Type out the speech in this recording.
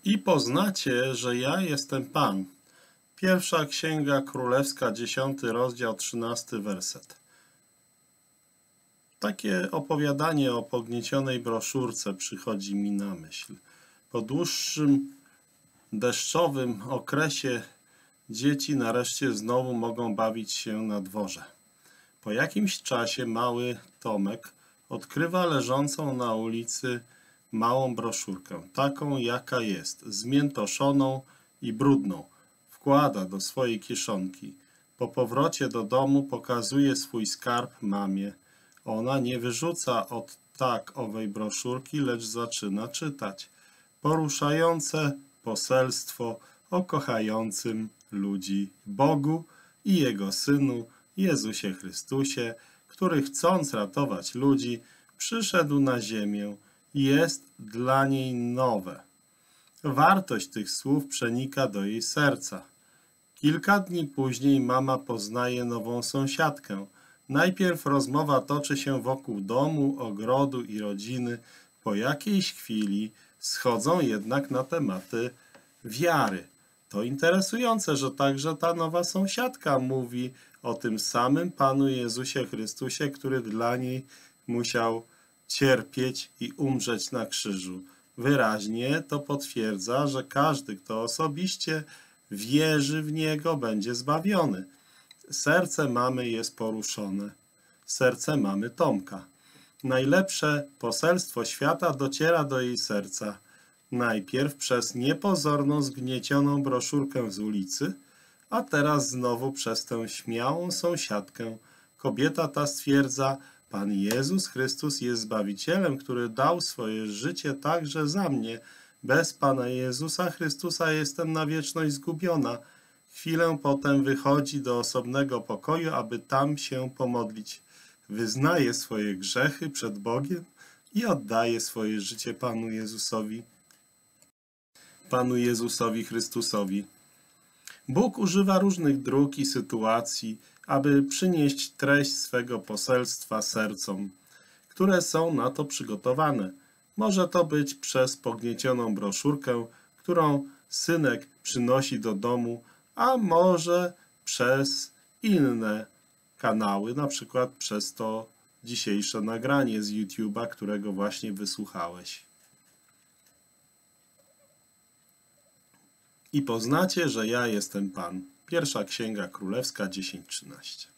I poznacie, że ja jestem Pan. Pierwsza Księga Królewska, 10 rozdział, 13 werset. Takie opowiadanie o pogniecionej broszurce przychodzi mi na myśl. Po dłuższym deszczowym okresie dzieci nareszcie znowu mogą bawić się na dworze. Po jakimś czasie mały Tomek odkrywa leżącą na ulicy małą broszurkę, taką jaka jest, zmiętoszoną i brudną. Wkłada do swojej kieszonki. Po powrocie do domu pokazuje swój skarb mamie. Ona nie wyrzuca od tak owej broszurki, lecz zaczyna czytać. Poruszające poselstwo o kochającym ludzi Bogu i Jego Synu Jezusie Chrystusie, który chcąc ratować ludzi, przyszedł na ziemię i jest dla niej nowe. Wartość tych słów przenika do jej serca. Kilka dni później mama poznaje nową sąsiadkę. Najpierw rozmowa toczy się wokół domu, ogrodu i rodziny. Po jakiejś chwili schodzą jednak na tematy wiary. To interesujące, że także ta nowa sąsiadka mówi o tym samym Panu Jezusie Chrystusie, który dla niej musiał cierpieć i umrzeć na krzyżu. Wyraźnie to potwierdza, że każdy, kto osobiście wierzy w Niego, będzie zbawiony. Serce mamy jest poruszone. Serce mamy Tomka. Najlepsze poselstwo świata dociera do jej serca. Najpierw przez niepozorną, zgniecioną broszurkę z ulicy, a teraz znowu przez tę śmiałą sąsiadkę. Kobieta ta stwierdza, Pan Jezus Chrystus jest Zbawicielem, który dał swoje życie także za mnie. Bez Pana Jezusa Chrystusa jestem na wieczność zgubiona. Chwilę potem wychodzi do osobnego pokoju, aby tam się pomodlić. Wyznaje swoje grzechy przed Bogiem i oddaje swoje życie Panu Jezusowi Chrystusowi. Bóg używa różnych dróg i sytuacji, aby przynieść treść swego poselstwa sercom, które są na to przygotowane. Może to być przez pogniecioną broszurkę, którą synek przynosi do domu, a może przez inne kanały, na przykład przez to dzisiejsze nagranie z YouTube'a, którego właśnie wysłuchałeś. I poznacie, że ja jestem Pan. Pierwsza Księga Królewska 10:13.